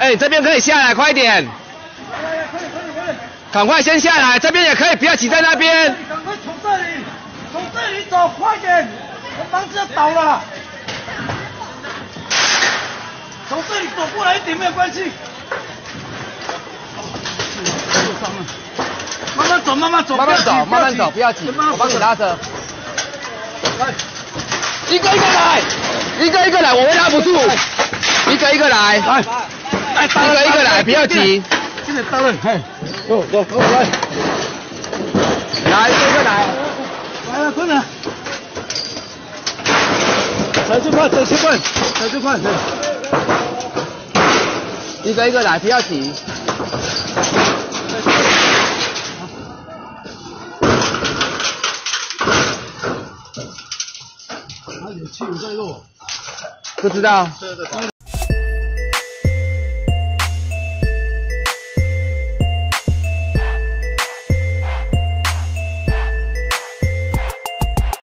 哎，这边可以下来，快一点。赶快先下来，这边也可以，不要挤在那边。 赶快从这里走，快点，我房子要倒了。从这里走过来一点没有关系。慢慢走，慢慢走， 慢慢走，慢慢走，不要挤，我帮你拉着。来，一个一个来，一个一个来，我会拉不住。一个一个来，来，一个一个来，不要急。 现在到了，嘿，走，来， 来，一个一个来。 来了，快点。踩最快，踩最快，踩最快， 一个一个来，不要急。 有气有在漏， 不知道。